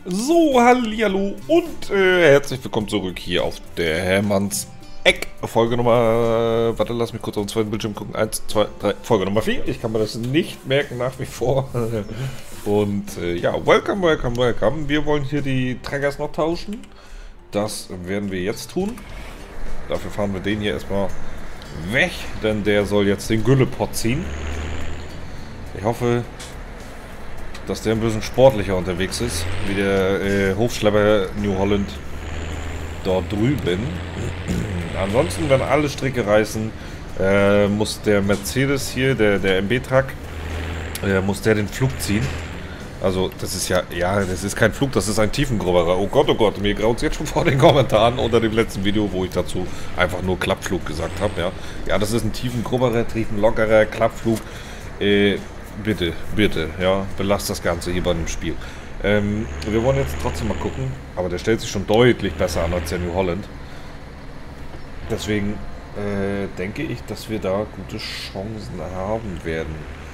So, hallihallo und herzlich willkommen zurück hier auf der Hermanns Eck. Folge Nummer, warte, lass mich kurz auf den zweiten Bildschirm gucken. 1, 2, 3, Folge Nummer 4. Ich kann mir das nicht merken nach wie vor. Und ja, welcome, welcome, welcome. Wir wollen hier die Traggers noch tauschen. Das werden wir jetzt tun. Dafür fahren wir den hier erstmal weg, denn der soll jetzt den Güllepot ziehen. Ich hoffe, dass der ein bisschen sportlicher unterwegs ist, wie der Hofschlepper New Holland dort drüben. Ansonsten, wenn alle Stricke reißen, muss der Mercedes hier, der MB-Truck, muss der den Flug ziehen. Also, das ist ja, das ist kein Flug, das ist ein Tiefengrubberer. Oh Gott, mir graut es jetzt schon vor den Kommentaren unter dem letzten Video, wo ich dazu einfach nur Klappflug gesagt habe. Ja, das ist ein Tiefengrubberer, tiefenlockerer Klappflug. Bitte, ja, belasst das Ganze hier bei dem Spiel. Wir wollen jetzt trotzdem mal gucken, aber der stellt sich schon deutlich besser an als der New Holland. Deswegen denke ich, dass wir da gute Chancen haben werden.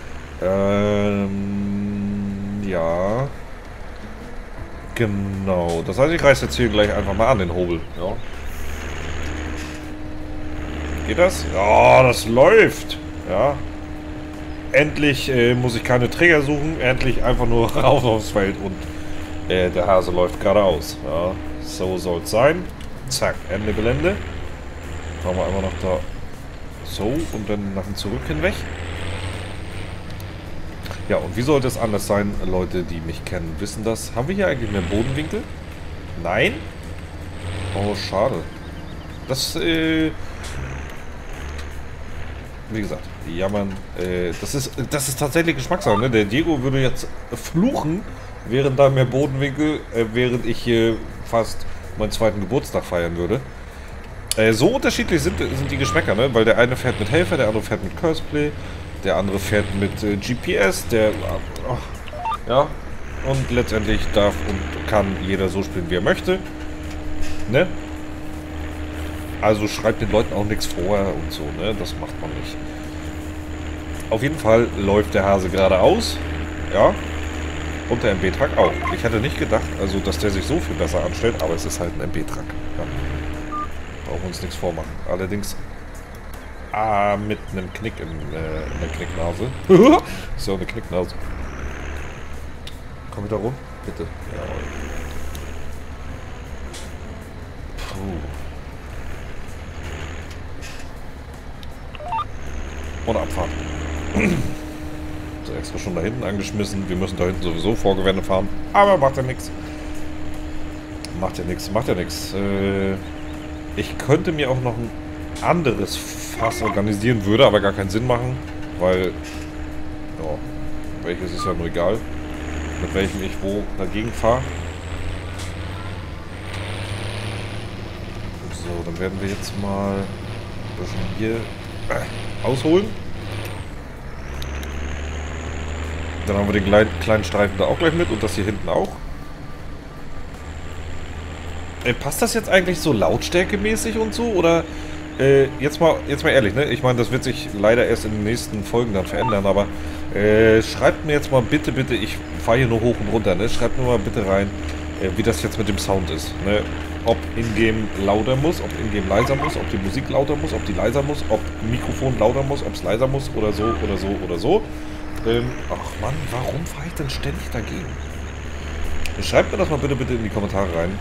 Ja. Genau. Das heißt, ich reiße jetzt hier gleich einfach mal an den Hobel. Ja. Geht das? Ja, das läuft. Ja. Endlich muss ich keine Träger suchen, endlich einfach nur raus aufs Feld und der Hase läuft geradeaus. Ja, so soll es sein. Zack, Ende Gelände. Machen wir einmal noch da so und dann nach dem Zurück hinweg. Ja, und wie sollte es anders sein? Leute, die mich kennen, wissen das. Haben wir hier eigentlich mehr Bodenwinkel? Nein? Oh, schade. Das, wie gesagt, jammern. Das ist tatsächlich Geschmackssache, ne? Der Diego würde jetzt fluchen, während da mehr Bodenwinkel, während ich hier fast meinen zweiten Geburtstag feiern würde. So unterschiedlich sind die Geschmäcker, ne? Weil der eine fährt mit Helfer, der andere fährt mit Curseplay, der andere fährt mit GPS, ja. Und letztendlich darf und kann jeder so spielen, wie er möchte. Ne? Also schreibt den Leuten auch nichts vor und so, ne? Das macht man nicht. Auf jeden Fall läuft der Hase geradeaus, ja, und der MB-Truck auch. Ich hätte nicht gedacht, also dass der sich so viel besser anstellt, aber es ist halt ein MB-Truck. Ja. Brauchen wir uns nichts vormachen. Allerdings mit einem Knick in der Knicknase. So, eine Knicknase. Komm wieder rum, bitte. Jawohl. Puh. Und Abfahrt. So, extra schon da hinten angeschmissen. Wir müssen da hinten sowieso Vorgewände fahren. Aber macht ja nichts. Macht ja nichts. Ich könnte mir auch noch ein anderes Fass organisieren, würde aber gar keinen Sinn machen. Weil, ja, welches ist ja nur egal. Mit welchem ich wo dagegen fahre. So, dann werden wir jetzt mal ein bisschen hier ausholen. Dann haben wir den kleinen Streifen da auch gleich mit und das hier hinten auch. Passt das jetzt eigentlich so lautstärkemäßig und so? Oder jetzt mal ehrlich, ne? Ich meine, das wird sich leider erst in den nächsten Folgen dann verändern, aber schreibt mir jetzt mal bitte, ich fahre hier nur hoch und runter, ne? Schreibt mir mal bitte rein, wie das jetzt mit dem Sound ist, ne? Ob in-game lauter muss, ob in-game leiser muss, ob die Musik lauter muss, ob die leiser muss, ob Mikrofon lauter muss, ob es leiser muss oder so. Ach Mann, warum fahre ich denn ständig dagegen? Schreibt mir das mal bitte in die Kommentare rein.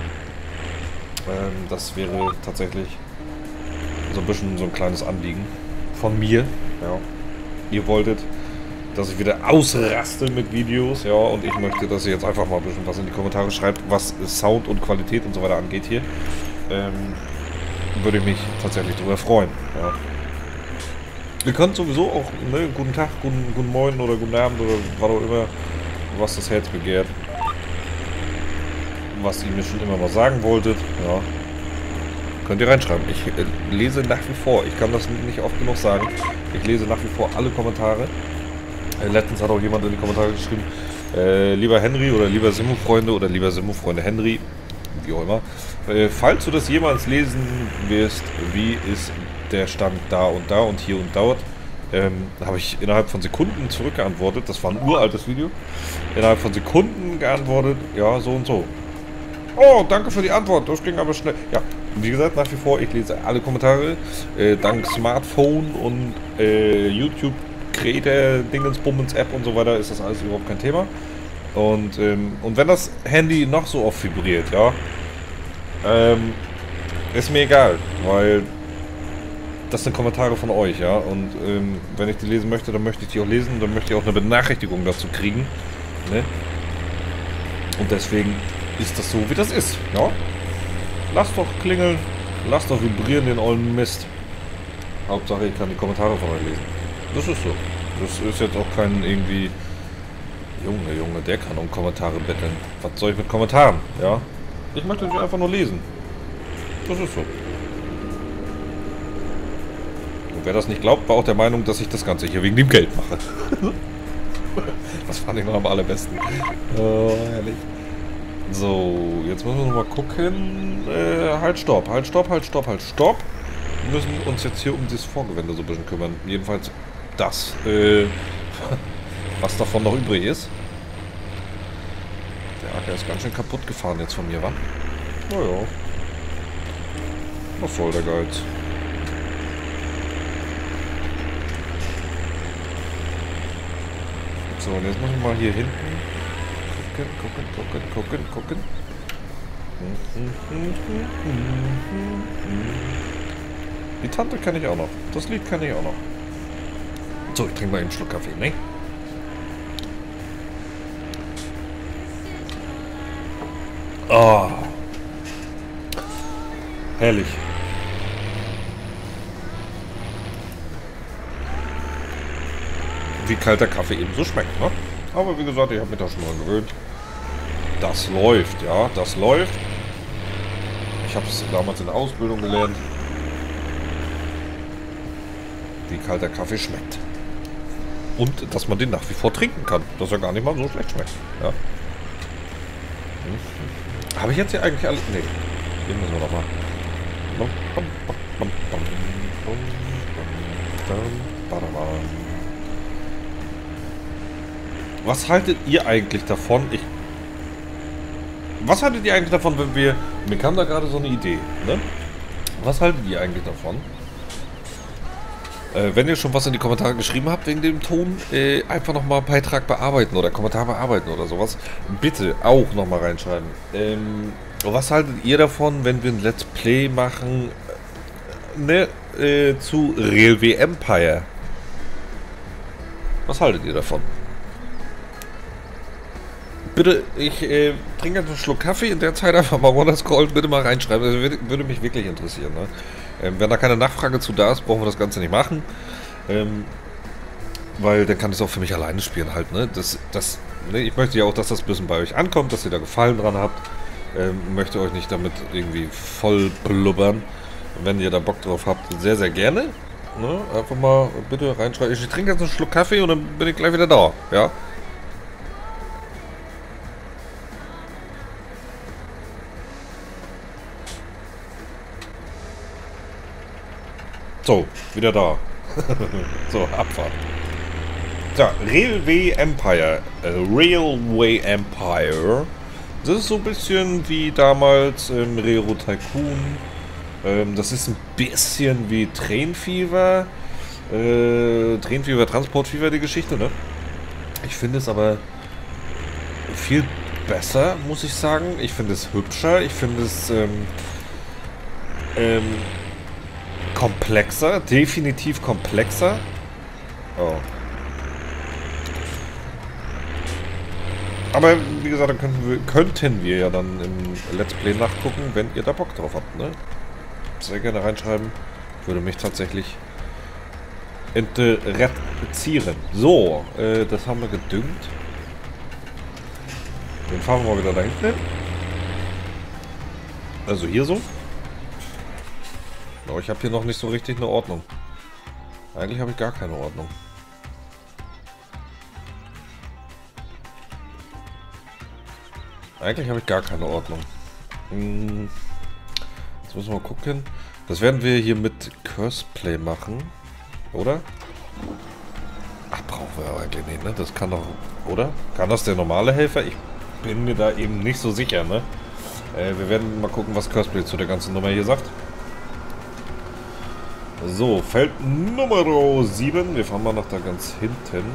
Das wäre tatsächlich so ein bisschen so ein kleines Anliegen von mir. Ja. Ihr wolltet, dass ich wieder ausraste mit Videos, ja, und ich möchte, dass ihr jetzt einfach mal ein bisschen was in die Kommentare schreibt, was Sound und Qualität und so weiter angeht hier. Würde ich mich tatsächlich darüber freuen. Ja. Ihr könnt sowieso auch, ne, guten Tag, guten Morgen oder guten Abend oder was auch immer, was das Herz begehrt. Was ihr mir schon immer mal sagen wolltet, ja. Könnt ihr reinschreiben. Ich lese nach wie vor, ich kann das nicht oft genug sagen, ich lese nach wie vor alle Kommentare. Letztens hat auch jemand in die Kommentare geschrieben, lieber Henry oder lieber Simmo-Freunde oder lieber Simmo-Freunde Henry, wie auch immer. Falls du das jemals lesen wirst, wie ist der Stand da und hier und dort, habe ich innerhalb von Sekunden zurückgeantwortet. Das war ein uraltes Video. Innerhalb von Sekunden geantwortet, ja, so und so. Oh, danke für die Antwort, das ging aber schnell. Ja, wie gesagt, nach wie vor, ich lese alle Kommentare. Dank Smartphone und YouTube, Creator, Dingensbummens App und so weiter ist das alles überhaupt kein Thema. Und wenn das Handy noch so oft vibriert, ja, ist mir egal, weil das sind Kommentare von euch, ja. Und wenn ich die lesen möchte, dann möchte ich die auch lesen, dann möchte ich auch eine Benachrichtigung dazu kriegen. Ne? Und deswegen ist das so, wie das ist, ja. Lasst doch klingeln, lasst doch vibrieren den ollen Mist. Hauptsache, ich kann die Kommentare von euch lesen. Das ist so. Das ist jetzt auch kein irgendwie... Junge, der kann um Kommentare betteln. Was soll ich mit Kommentaren, ja? Ich möchte sie einfach nur lesen. Das ist so. Und wer das nicht glaubt, war auch der Meinung, dass ich das Ganze hier wegen dem Geld mache. Das fand ich noch am allerbesten. Oh, herrlich. So, jetzt müssen wir noch mal gucken. Halt, stopp. Wir müssen uns jetzt hier um das Vorgewende so ein bisschen kümmern. Jedenfalls das, was davon noch übrig ist. Der Acker ist ganz schön kaputt gefahren jetzt von mir, wa? Naja. Was soll der Geiz? So, und jetzt müssen wir mal hier hinten gucken. Die Tante kann ich auch noch. Das Lied kann ich auch noch. So, ich trinke mal einen Schluck Kaffee, ne? Oh. Herrlich. Wie kalter Kaffee eben so schmeckt, ne? Aber wie gesagt, ich habe mich da schon mal gewöhnt. Das läuft, ja, das läuft. Ich habe es damals in der Ausbildung gelernt. Wie kalter Kaffee schmeckt. Und dass man den nach wie vor trinken kann. Dass er gar nicht mal so schlecht schmeckt. Ja. Habe ich jetzt hier eigentlich alles... Nee. Den müssen wir noch mal. Was haltet ihr eigentlich davon? Was haltet ihr eigentlich davon, wenn wir... Mir kam da gerade so eine Idee, ne? Was haltet ihr eigentlich davon? Wenn ihr schon was in die Kommentare geschrieben habt wegen dem Ton, einfach nochmal Beitrag bearbeiten oder Kommentar bearbeiten oder sowas. Bitte auch nochmal reinschreiben. Was haltet ihr davon, wenn wir ein Let's Play machen zu Railway Empire? Was haltet ihr davon? Bitte, ich trinke jetzt einen Schluck Kaffee, in der Zeit einfach mal runterscrollen, bitte mal reinschreiben. Das würde mich wirklich interessieren. Ne? Wenn da keine Nachfrage zu da ist, brauchen wir das Ganze nicht machen. Weil dann kann ich es auch für mich alleine spielen halt. Ne? Ne? Ich möchte ja auch, dass das ein bisschen bei euch ankommt, dass ihr da Gefallen dran habt. Möchte euch nicht damit irgendwie voll blubbern. Wenn ihr da Bock drauf habt, sehr, sehr gerne. Ne? Einfach mal bitte reinschreiben. Ich trinke jetzt einen Schluck Kaffee und dann bin ich gleich wieder da. Ja? So, wieder da. So, Abfahrt. So, Railway Empire. Railway Empire. Das ist so ein bisschen wie damals Railroad Tycoon. Das ist ein bisschen wie Train Fever. Train Fever, Transport Fever, die Geschichte, ne? Ich finde es aber viel besser, muss ich sagen. Ich finde es hübscher. Ich finde es komplexer, definitiv komplexer. Oh. Aber wie gesagt, dann könnten wir ja dann im Let's Play nachgucken, wenn ihr da Bock drauf habt, ne? Sehr gerne reinschreiben. Würde mich tatsächlich interessieren. So, das haben wir gedüngt. Dann fahren wir mal wieder da hinten hin. Also hier so. Aber ich habe hier noch nicht so richtig eine Ordnung. Eigentlich habe ich gar keine Ordnung. Eigentlich habe ich gar keine Ordnung. Jetzt müssen wir mal gucken. Das werden wir hier mit Curseplay machen. Oder? Ach, brauchen wir aber eigentlich nicht, ne? Das kann doch, oder? Kann das der normale Helfer? Ich bin mir da eben nicht so sicher, ne? Wir werden mal gucken, was Curseplay zu der ganzen Nummer hier sagt. So, Feld Nummer 7. Wir fahren mal nach da ganz hinten.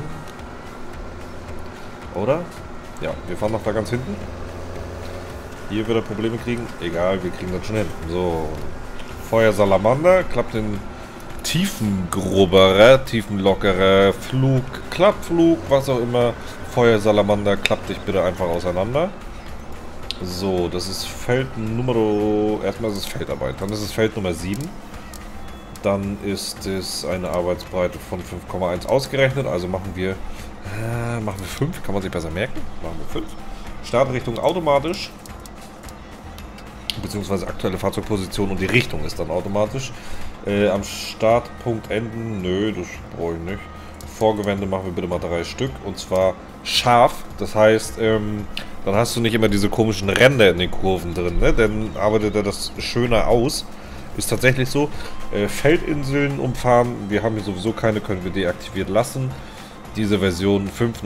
Oder? Ja, wir fahren nach da ganz hinten. Hier wird er Probleme kriegen. Egal, wir kriegen das schon hin. So. Feuersalamander. Klappt den tiefengroberer, tiefenlockerer Flug, Klappflug, was auch immer. Feuersalamander, klappt dich bitte einfach auseinander. So, das ist Feld Nummer... Erstmal ist es Feldarbeit. Dann ist es Feld Nummer 7. Dann ist es eine Arbeitsbreite von 5,1 ausgerechnet. Also machen wir 5. Kann man sich besser merken. Machen wir 5. Startrichtung automatisch. Beziehungsweise aktuelle Fahrzeugposition und die Richtung ist dann automatisch. Am Startpunkt enden. Nö, das brauche ich nicht. Vorgewände machen wir bitte mal 3 Stück. Und zwar scharf. Das heißt, dann hast du nicht immer diese komischen Ränder in den Kurven drin. Ne? Dann arbeitet er das schöner aus. Ist tatsächlich so. Feldinseln umfahren. Wir haben hier sowieso keine, können wir deaktiviert lassen. Diese Version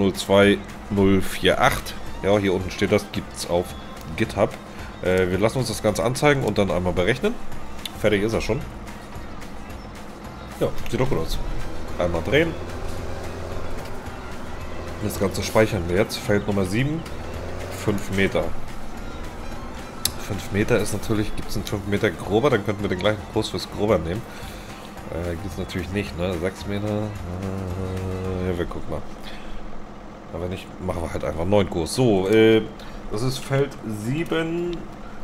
502048. Ja, hier unten steht das. Gibt es auf GitHub. Wir lassen uns das Ganze anzeigen und dann einmal berechnen. Fertig ist er schon. Ja, sieht doch gut aus. Einmal drehen. Das Ganze speichern wir jetzt. Feld Nummer 7. 5 Meter. 5 Meter ist natürlich, gibt es einen 5 Meter grober, dann könnten wir den gleichen Kurs fürs grober nehmen. Gibt es natürlich nicht, ne? 6 Meter. Ja, wir gucken mal. Aber nicht, machen wir halt einfach 9 Kurs. So, das ist Feld 7.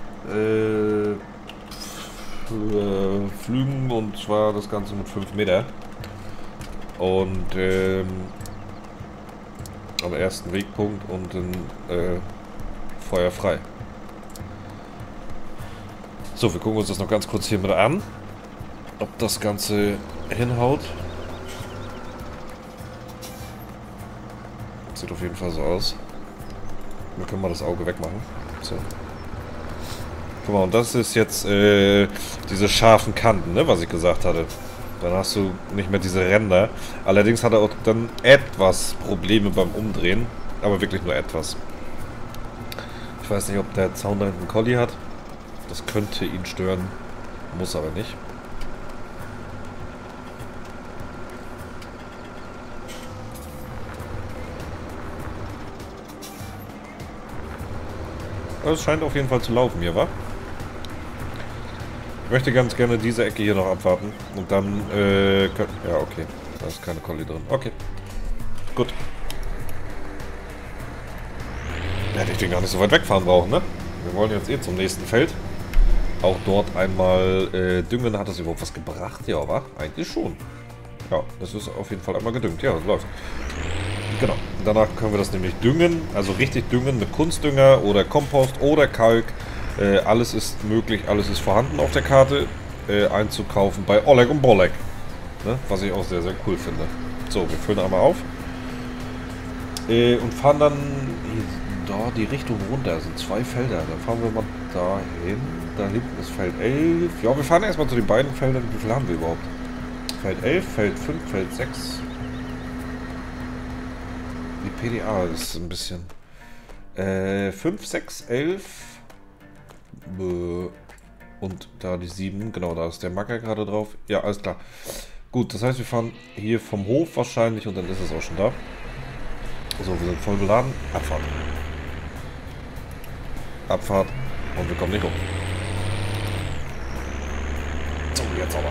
Flügen und zwar das Ganze mit 5 Meter. Und am ersten Wegpunkt und dann Feuer frei. So, wir gucken uns das noch ganz kurz hier mit an, ob das Ganze hinhaut. Sieht auf jeden Fall so aus. Wir können mal das Auge wegmachen. So. Guck mal, und das ist jetzt diese scharfen Kanten, ne, was ich gesagt hatte. Dann hast du nicht mehr diese Ränder. Allerdings hat er auch dann etwas Probleme beim Umdrehen. Aber wirklich nur etwas. Ich weiß nicht, ob der Zaun da hinten einen Collie hat. Das könnte ihn stören. Muss aber nicht. Aber es scheint auf jeden Fall zu laufen hier, wa? Ich möchte ganz gerne diese Ecke hier noch abwarten. Und dann, ja, okay. Da ist keine Collie drin. Okay. Gut. Da hätte ich den gar nicht so weit wegfahren brauchen, ne? Wir wollen jetzt zum nächsten Feld. Auch dort einmal düngen. Hat das überhaupt was gebracht? Ja, wa? Eigentlich schon. Ja, das ist auf jeden Fall einmal gedüngt. Ja, das läuft. Genau. Danach können wir das nämlich düngen. Also richtig düngen mit Kunstdünger oder Kompost oder Kalk. Alles ist möglich, alles ist vorhanden auf der Karte. Einzukaufen bei Oleg und Bolek. Ne? Was ich auch sehr, sehr cool finde. So, wir füllen einmal auf. Und fahren dann da die Richtung runter. Das sind 2 Felder. Dann fahren wir mal dahin. Da hinten ist Feld 11. Ja, wir fahren erstmal zu den beiden Feldern. Wie viel haben wir überhaupt? Feld 11, Feld 5, Feld 6. Die PDA ist ein bisschen. 5, 6, 11. Und da die 7. Genau, da ist der Macker gerade drauf. Ja, alles klar. Gut, das heißt, wir fahren hier vom Hof wahrscheinlich und dann ist es auch schon da. So, wir sind voll beladen. Abfahrt. Abfahrt. Und wir kommen nicht hoch. So, jetzt aber.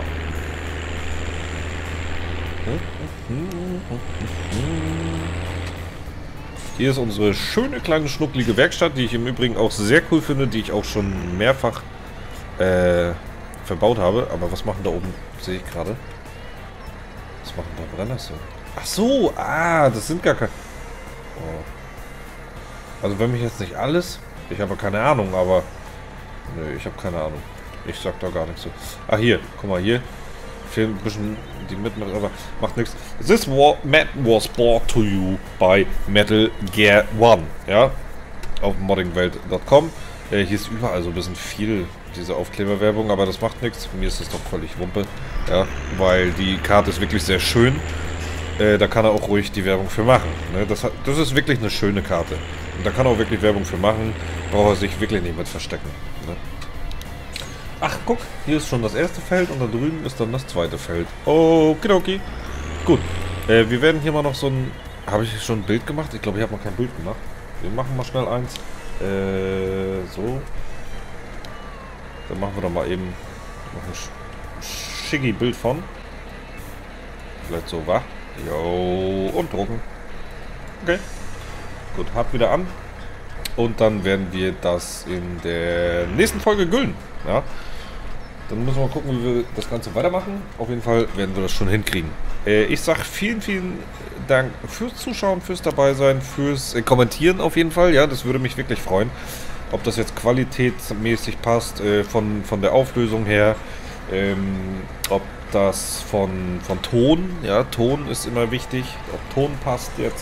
Hier ist unsere schöne kleine schnucklige Werkstatt, die ich im Übrigen auch sehr cool finde, die ich auch schon mehrfach verbaut habe. Aber was machen da oben? Sehe ich gerade. Was machen da Brennnessel? Ach so, das sind gar keine... Oh. Also wenn mich jetzt nicht alles... Ich habe keine Ahnung, aber... Nö, ich habe keine Ahnung. Ich sag da gar nichts zu. Ah, hier. Guck mal, hier. Fehlen ein bisschen die Mitmacher, aber macht nichts. This map was brought to you by Metal Gear One. Ja? Auf moddingwelt.com. Hier ist überall so ein bisschen viel diese Aufkleberwerbung, aber das macht nichts. Mir ist das doch völlig Wumpe. Ja, weil die Karte ist wirklich sehr schön. Da kann er auch ruhig die Werbung für machen. Ne? Das ist wirklich eine schöne Karte. Und da kann er auch wirklich Werbung für machen. Braucht er sich wirklich nicht mit verstecken. Ne? Ach, guck, hier ist schon das erste Feld und da drüben ist dann das zweite Feld. Okidoki. Gut. Wir werden hier mal noch so ein... Habe ich schon ein Bild gemacht? Ich glaube, ich habe noch kein Bild gemacht. Wir machen mal schnell eins. So. Dann machen wir doch mal eben noch ein schicki Bild von. Vielleicht so, wa? Jo, und drucken. Okay. Gut, hab wieder an. Und dann werden wir das in der nächsten Folge güllen. Ja. Dann müssen wir mal gucken, wie wir das Ganze weitermachen. Auf jeden Fall werden wir das schon hinkriegen. Ich sag vielen, vielen Dank fürs Zuschauen, fürs Dabeisein, fürs Kommentieren auf jeden Fall. Ja, das würde mich wirklich freuen. Ob das jetzt qualitätsmäßig passt, von der Auflösung her, ob das von Ton, ja, Ton ist immer wichtig, ob Ton passt jetzt.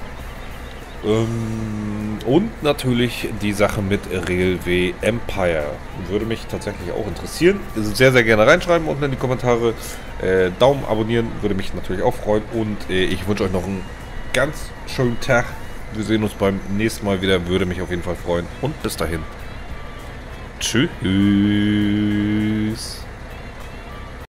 Und natürlich die Sache mit Railway Empire. Würde mich tatsächlich auch interessieren. Sehr, sehr gerne reinschreiben unten in die Kommentare. Daumen abonnieren würde mich natürlich auch freuen. Und ich wünsche euch noch einen ganz schönen Tag. Wir sehen uns beim nächsten Mal wieder. Würde mich auf jeden Fall freuen. Und bis dahin. Tschüss.